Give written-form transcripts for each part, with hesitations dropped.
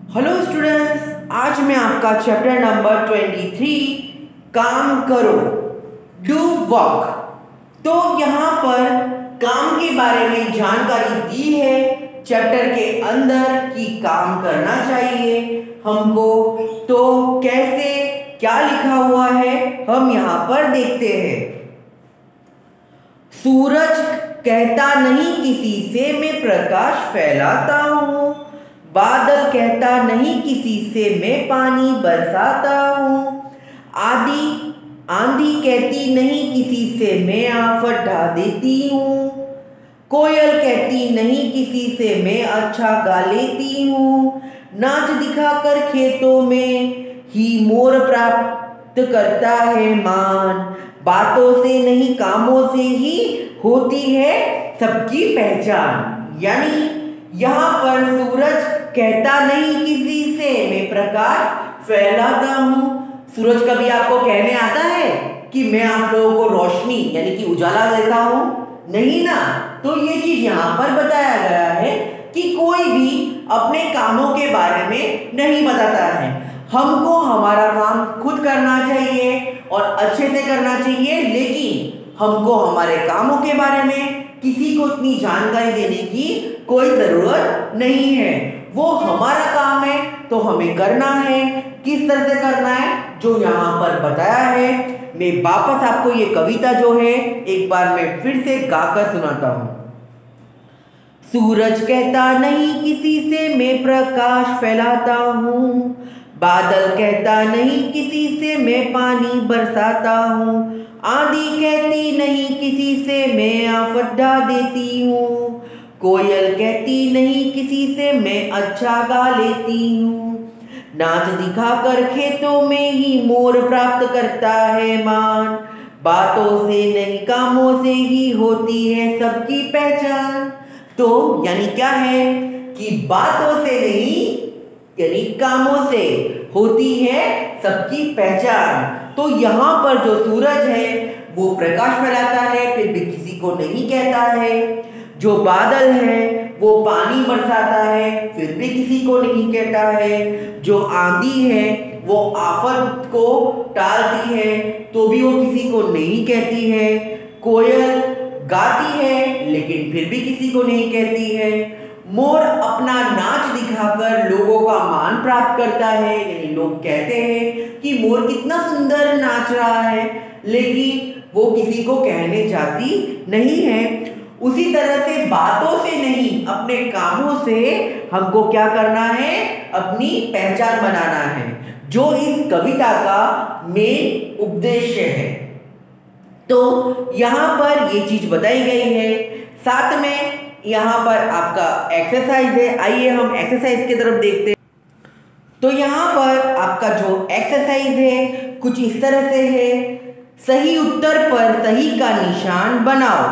Hello students, आज मैं आपका चैप्टर नंबर 23 काम करो डू वर्क। तो यहाँ पर काम के बारे में जानकारी दी है चैप्टर के अंदर कि काम करना चाहिए हमको। तो कैसे क्या लिखा हुआ है हम यहाँ पर देखते हैं। सूरज कहता नहीं किसी से मैं प्रकाश फैलाता हूँ, बादल कहता नहीं किसी से मैं पानी बरसाता हूँ, आंधी कहती नहीं किसी से मैं आफत ढा देती हूँ, कोयल कहती नहीं किसी से मैं अच्छा गा लेती हूँ, नाच दिखाकर खेतों में ही मोर प्राप्त करता है मान, बातों से नहीं कामों से ही होती है सबकी पहचान। यानी यहाँ पर सूरज कहता नहीं किसी से मैं प्रकाश फैलाता हूँ। सूरज कभी आपको कहने आता है कि मैं आप लोगों को रोशनी यानी कि उजाला देता हूँ? नहीं ना। तो ये चीज यहाँ पर बताया गया है कि कोई भी अपने कामों के बारे में नहीं बताता है। हमको हमारा काम खुद करना चाहिए और अच्छे से करना चाहिए, लेकिन हमको हमारे कामों के बारे में किसी को इतनी जानकारी देने की कोई जरूरत नहीं है। वो हमारा काम है तो हमें करना है। किस तरह से करना है जो यहाँ पर बताया है। मैं वापस आपको ये कविता जो है एक बार मैं फिर से गाकर सुनाता हूँ। सूरज कहता नहीं किसी से मैं प्रकाश फैलाता हूँ, बादल कहता नहीं किसी से मैं पानी बरसाता हूँ, आंधी कहती नहीं किसी से मैं आफत ढा देती हूँ, कोयल कहती नहीं किसी से मैं अच्छा गा लेती हूँ, नाच दिखाकर खेतों में ही मोर प्राप्त करता है मान, बातों से नहीं कामों से ही होती है सबकी पहचान। तो यानी क्या है कि बातों से नहीं यानी कामों से होती है सबकी पहचान। तो यहाँ पर जो सूरज है वो प्रकाश फैलाता है फिर भी किसी को नहीं कहता है, जो बादल है वो पानी बरसाता है फिर भी किसी को नहीं कहता है, जो आंधी है वो आफत को टालती है तो भी वो किसी को नहीं कहती है, कोयल गाती है लेकिन फिर भी किसी को नहीं कहती है, मोर अपना नाच दिखाकर लोगों का मान प्राप्त करता है, यानी लोग कहते हैं कि मोर कितना सुंदर नाच रहा है, लेकिन वो किसी को कहने जाती नहीं है। उसी तरह से बातों से नहीं अपने कामों से हमको क्या करना है, अपनी पहचान बनाना है, जो इस कविता का मेन उद्देश्य है। तो यहाँ पर ये चीज बताई गई है। साथ में यहाँ पर आपका एक्सरसाइज है। आइए हम एक्सरसाइज की तरफ देखते हैं। तो यहाँ पर आपका जो एक्सरसाइज है कुछ इस तरह से है। सही उत्तर पर सही का निशान बनाओ,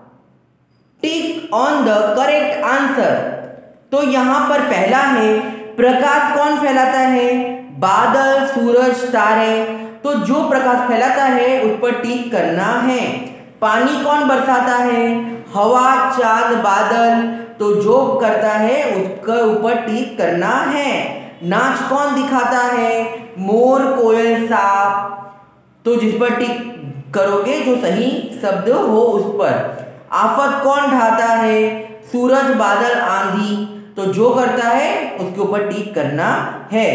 tick on the correct answer. तो यहाँ पर पहला है प्रकाश कौन फैलाता है, बादल, सूरज, तारे। तो जो प्रकाश फैलाता है उस पर टिक करना है। पानी कौन बरसाता है, हवा, चांद, बादल। तो जो करता है उसके ऊपर टिक करना है। नाच कौन दिखाता है, मोर, कोयल, सांप। तो जिस पर टिक करोगे जो सही शब्द हो उस पर। आफत कौन ढाता है, सूरज, बादल, आंधी। तो जो करता है उसके ऊपर टिक करना है।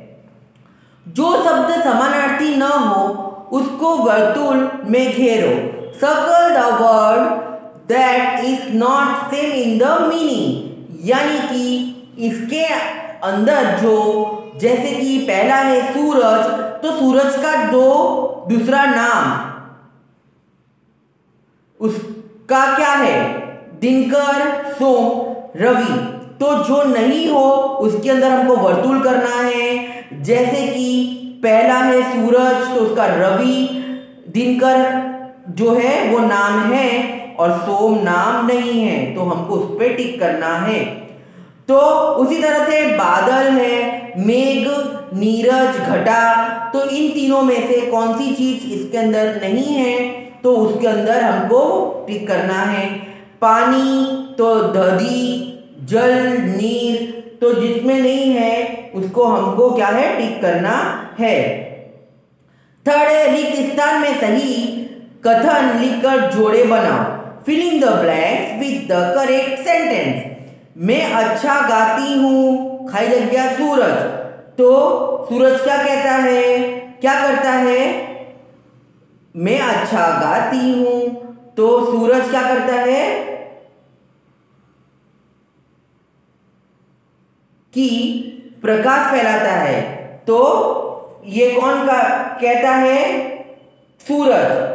जो शब्द समानार्थी न हो उसको वर्तुल में घेरो। Circle the word that is not same in the meaning. यानी कि इसके अंदर जो जैसे कि पहला है सूरज, तो सूरज का दूसरा नाम उसका क्या है, दिनकर, सोम, रवि। तो जो नहीं हो उसके अंदर हमको वर्तुल करना है। जैसे कि पहला है सूरज तो उसका रवि, दिनकर जो है वो नाम है और सोम नाम नहीं है, तो हमको उस पर टिक करना है। तो उसी तरह से बादल है, मेघ, नीरज, घटा। तो इन तीनों में से कौन सी चीज इसके अंदर नहीं है तो उसके अंदर हमको टिक करना है। पानी तो दधी, जल, नीर। तो जिसमें नहीं है उसको हमको क्या है, टिक करना है। थर्ड है, रिक्त स्थान में सही कथन लिखकर जोड़े बनाओ। Filling the blanks with the correct sentence. मैं अच्छा गाती हूँ, खाली जगह सूरज। तो सूरज क्या कहता है, क्या करता है, मैं अच्छा गाती हूँ, तो सूरज क्या करता है कि प्रकाश फैलाता है। तो ये कौन का कहता है, सूरज।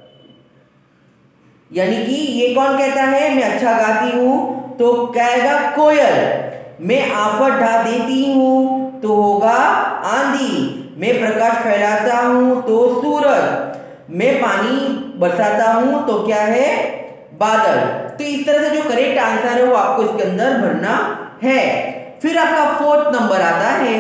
यानी कि ये कौन कहता है, मैं अच्छा गाती हूं, तो कहेगा कोयल। मैं आफत ढा देती हूं, तो होगा आंधी। मैं प्रकाश फैलाता हूं, तो सूरज। मैं पानी बरसाता हूं, तो क्या है, बादल। तो इस तरह से जो करेक्ट आंसर है वो आपको इसके अंदर भरना है। फिर आपका फोर्थ नंबर आता है,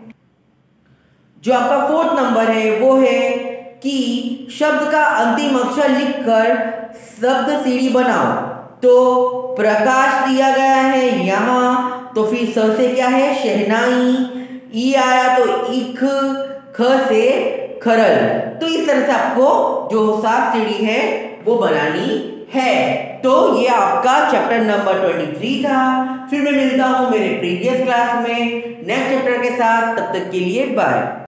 जो आपका फोर्थ नंबर है वो है कि शब्द का अंतिम अक्षर लिखकर शब्द सीढ़ी बनाओ। तो प्रकाश दिया गया है यहाँ, तो फिर स से क्या है, शहनाई। ई आया तो इख, ख से खरल। तो इस तरह से आपको जो सात सीढ़ी है वो बनानी है। तो ये आपका चैप्टर नंबर 23 था। फिर मैं मिलता हूँ मेरे प्रीवियस क्लास में नेक्स्ट चैप्टर के साथ। तब तक के लिए बाय।